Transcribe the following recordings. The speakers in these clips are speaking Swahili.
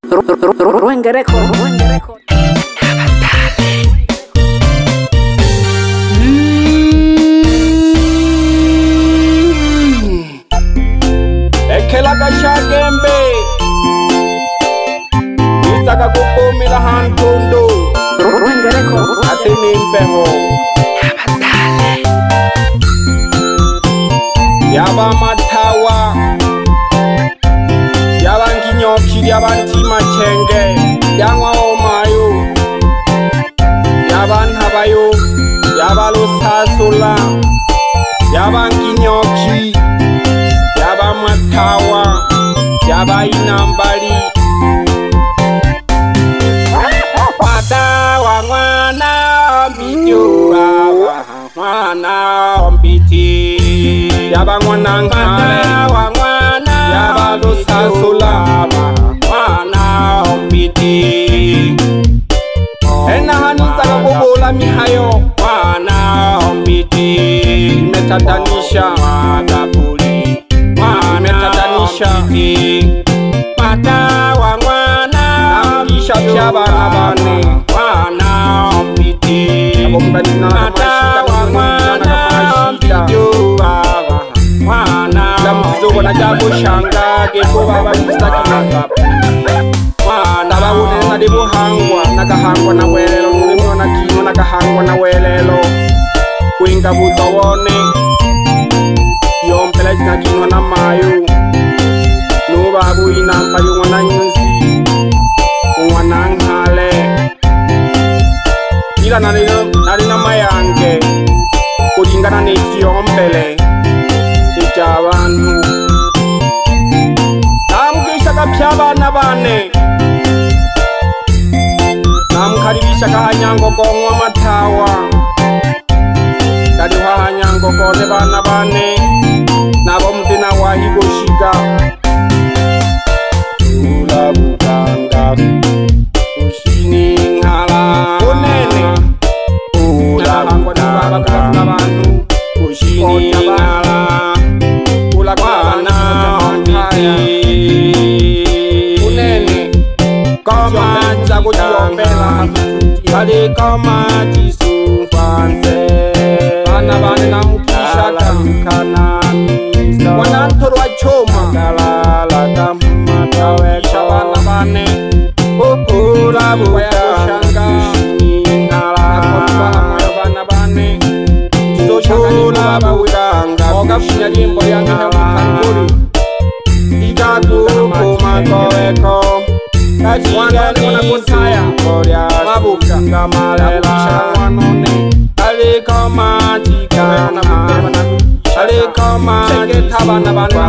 Ruenge Record. Ekela kashagembe Isaka kupumila hantundo Ruenge Record. Atini impeho Yaba matawa Yaba nginyoki Yaba ntima chenge Yangwa omayo Yaba nhabayo Yaba lusasula Yaba nginyoki Yaba matawa Yaba inambali Matawa mwana ombityo Baba mwana ombiti Yaba mwana matawa mwana Yaba lusasula mwana ombiti Ena hanisa kabubula mihayo mwana ombiti Imetatanisha magabuli Imetatanisha Matawa mwana Kisha kyabana bane mwana ombiti Matawa mwana ombiti Mwana Lamuzizo wana jago shanga Geko baba nistakina Mwana bawune na dibu hangwa Nakahangwa na welelo Nulimu na kino nakahangwa na welelo Kuinga butawone Yompela jina kino na mayu Nubabu inamba yu wana nyunzi Mwana ngale Ila nalina mayange Kujingana ni kiombele Ija abantu Namukisha kapyabana bane Namukaribisha kahanyango kongwa matawa Kadi wahanyango kone bana bane Nabo mtina wahigoshiga Ula bukanga Ushini ngala Unene Ula bukanga Ushini ngala Ula kwana onditi Unene Koma nzago jiombela Kadi koma jisufanse Bana bane na mukisha kamkana Wanantoro wa choma Galala kama kawesha bana bane Ula bukanga Ngala Bana bane Ula bukanga Oga mshinya jimbo yangi hemukanguri Ikaku kumakoweko Kajiga nisaya Mabuka Ngamalela Wanone Aliko majikana Aliko majikana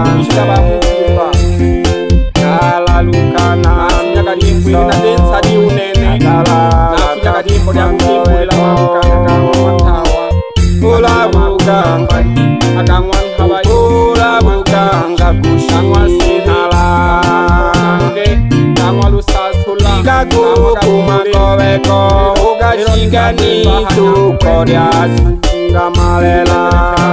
Kalalukana Nyaka jimbuli na densa di unene Nyaka jimbuli ya jimbuli la mabukanga Matawa Ula bukanga Akangwan hawaii Ula bukanga Kushangwa sinala Kangwa lusasula Ikaku kumakoweko Uga shingani Tukoriasu Ngamalela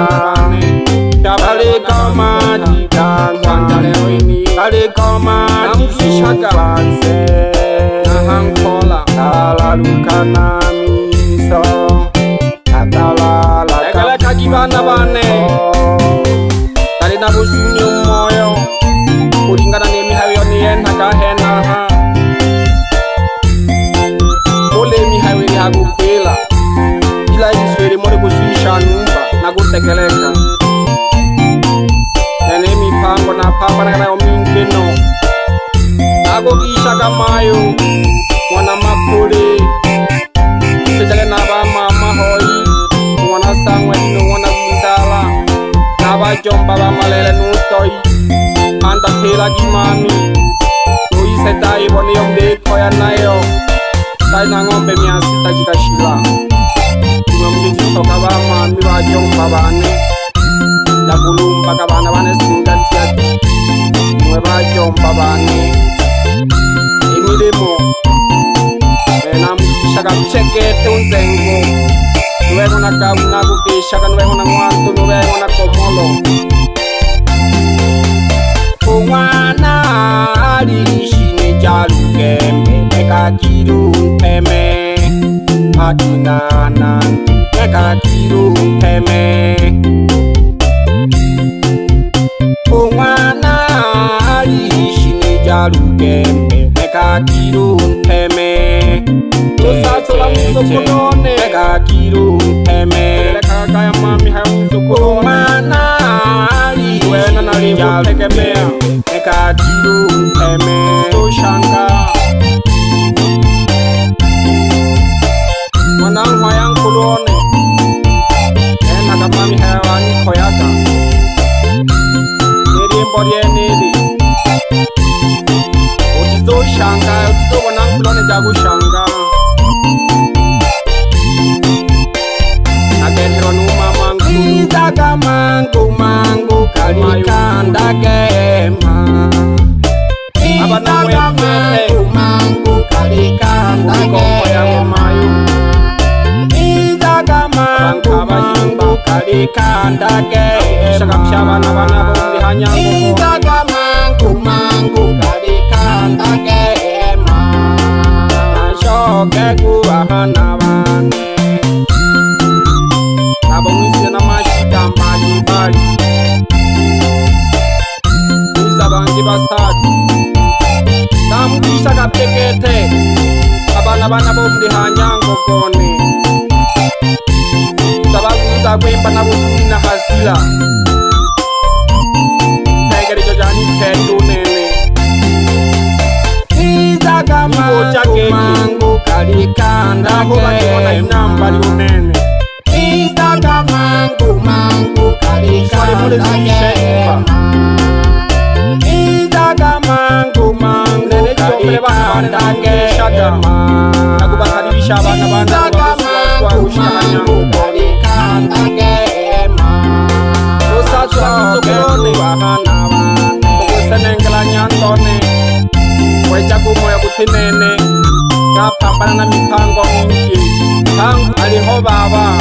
Aliko majikanga Aliko majikwanse Nahankola Kalalukana miso Atalala Ekele kagibana bane Kali na busunyo moyo Kulingana ni mihayo ni enhaka henaha Mole mihayo ni hagukwela Ila iswere mole kusuisha numba Na kutekeleka Nene mipango na papa na kana ominkeno Nago kisha kamayo Mwana makule Sejale naba mama hoi Mwana sangwe ino mwana mundala Naba jomba ba malele nutoi Anda pela gimami Nui setai boni yomde koya nayo Tai na ngombe miasita jika shila Ngombe soka ba mami ba jomba bane Nakulumba kabana bane singatiati Mweba jomba bane Emilemo Namukisha mchekete unzengo Nuwego na kabu na kukisha Nuwego na mwantu Nuwego na komolo Mwana alishi ni jaluke Mekakiru peme Atinana Mekakiru peme Umwana alishini jarugembe Mekakiru peme Tosatola muzokonone Mekakiru peme Lekakaya mami hayo muzokonone Umwana alishini jarugembe Mekakiru peme Toshanga Mwanangu hayankulone Ena kamami hewani koyaka Niri mboriye niri Utizo shanga Utizo wanankulone jagu shanga Nagenhero numa mangu Izaga mangu mangu Kalikanda gema Izaga mangu mangu Kalikanda gema Mangu kalikanda ge Shakapshabana bana bombi hanyango Izaga mangu mangu kalikanda ge Nashoke kuwahana bane Nabongisi na mashika mbali mbali Nizabangi basatu Namukisha kaptekete Abana bana bombi hanyango kone Sabaguza kwemba na butuni na hasila Tegeri jojani kendo nene Izaga mangu kalikanda ge Namba li unene Izaga mangu kalikanda ge Izaga mangu kalikanda ge Nakubakaribisha abana bana mangu kalikanda gema Tosatwa muzokonone wahana bane Ogusenengela nyantone Wejagu moya kutinene Napambana na mipango mingi Tangu aliho baba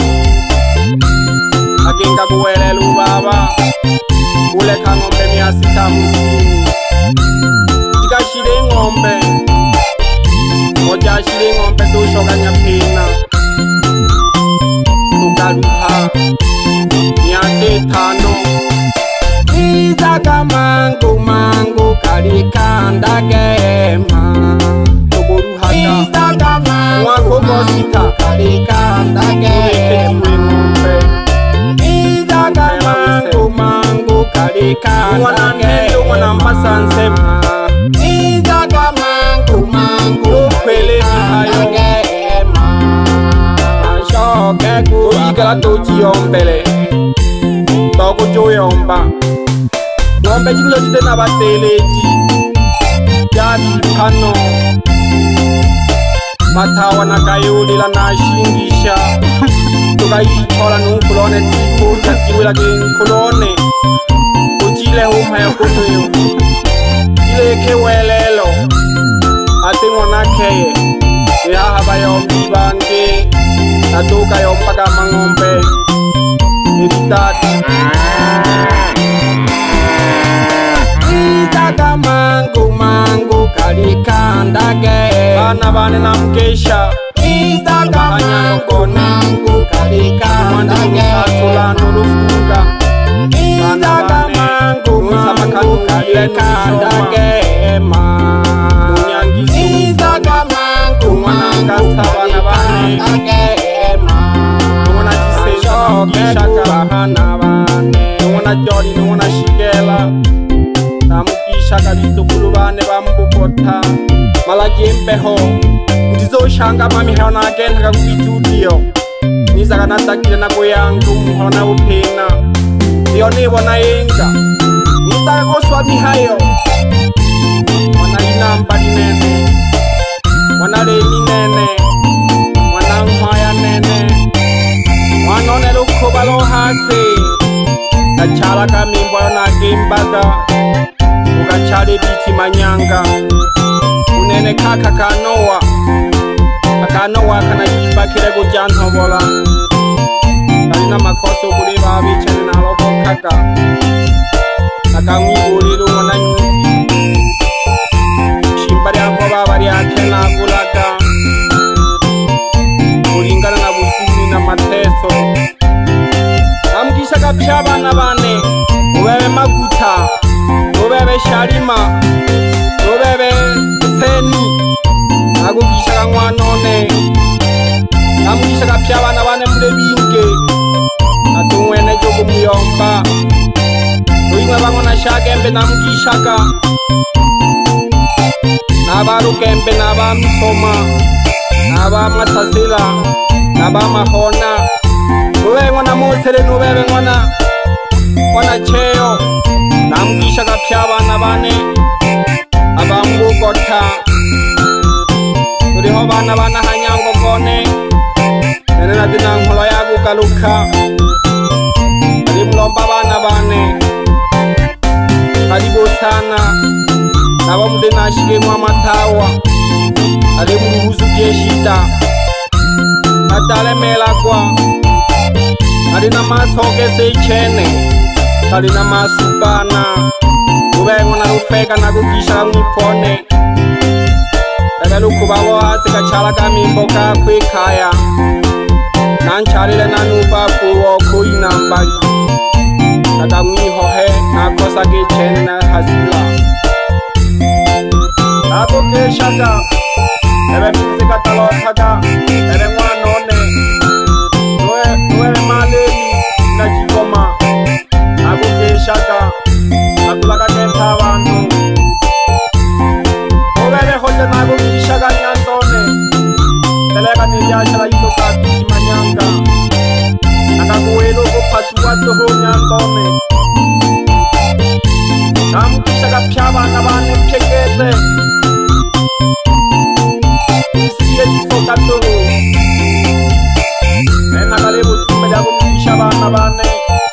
Aginga kuwelelu baba Uleka ngombe 650 Ikashire ngombe Moja shire ngombe tushoka nyapina Tugaluha Nyake tano Izaga mangu kalikanda gema Tuguruhaka Izaga mangu kalikanda gema Izaga mangu kalikanda gema Mwana mbasa nsema Izaga mangu kalikanda gema Nashoke kuwahana tochi yombele Toko jo yomba Ngombe jinyo jite na bateleji Jadi kano Matawa na kayulila na shingisha Tuka ichola nunkulone tiku Takiwila kinkulone Uchile humaya kutuyo Ile kewelelo Ati mwanakeye Yaha bayombi bange Natuka yomba kama ngombe Iritati Izaga mangu kalikanda ge Bana bane na mkesha Izaga mangu kalikanda ge Mwanda nurufuga Izaga mangu kalikanda ge Izaga mangu kalikanda ge Nungona jiseo Gishaka bahana bane Nungona jori nungona shigela Namukishaka bitukulu bane bambukota Malaki empeho Ndizo shanga mami heo na agenda kakukitudio Nizaga natakile na kuyangu muhona upena Iyo nibona yenga Nizaga koswa mihayo Wana inamba dinene Wana leni nene Wana mhaya nene Wanone lukuba lohase Kachala kamimbo na gimbaga Ukachale biti manyanga Unene kaka kanoa Akanoa kanajimba kile kujantobola Kalina makoso kuli babichane na lobo kaka Nakamwibulilo mwana nyuzi Shimbari yanko baba bari akena gulaga kulingana na busumi na mateso. Namugisha kapya abana bane, ubebe Maguta, ubebe Sharima, ubebe Seni, nagugisha Mwanone. Namugisha kapya abana bane mulebinge, natumwene jogo muyomba. Uimwe bangona shagembe namugishaka, nabarukembe nabamisoma, nabamasasila, nabamahona. Nube ngona motere nubebe ngona cheo. Namugisha kapya abana bane abambugota. Turiho bana hanyango kone, nene nadina nkolo yagugaruka. Ari mulomba abana bane, karibu sana. Nabo mude nashigemwa amatawa, ari mu bihuzu byeshita atalemelagwa. Ari namasogeze ichene, ari namasubana. Ubengo na rufeka nagugisha mwipone. Dagaluku babo hasi kachala kamimbo kakwikaya. Nanchalile nanuba kuwo kuinambali. Daga mwihohe nakosa gichene na hasila. Ako keshaka, ebe mizika talotaga, ebe Mwanone. Nuwe malemi na jikoma. Ako keshaka, akulaga kenta abantu. Ubebe hoja nago kishaka Nyantone. Telega niyashala yitoka kisi manyanga. Nakakuwelo kupasuwa toho Nyantone. Namukishaka pya abana bane pekete. Isiye jisoka toho. Nena kalebu tumeda kumukisha abana bane.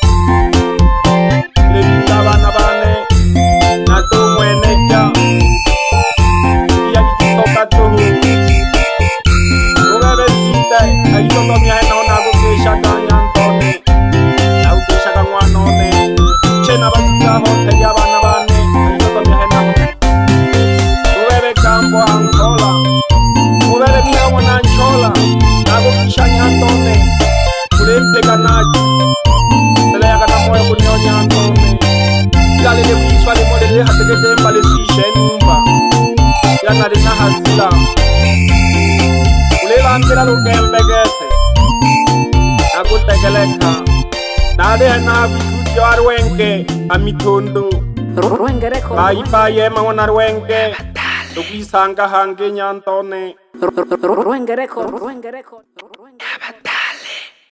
Lebinga abana bane. Nato mweneja. Iya jisoka toho. Nubebe site. Ayisoto miyahe nao nagukishaka Nyantone. Nagukishaka Mwanone. Chena basika hote ya abana bane. Ayisoto miyahe nao. Nubebe kambo Angola. Ubele miyawo na nchola, nagukisha Nyantone. Kulempega naji, teleyaga na moyo kunyo Nyantone. Ilalele wiswa limolele hategete mbale sishe numba. Yanari na hasila. Ulela mpira lukembegete. Nagutegeleka. Nade na vitudio arwenke amitondo. Rwenge Record. Baibaye mangona rwenke. Tukisanga hange Nyantone. Rwenge Record.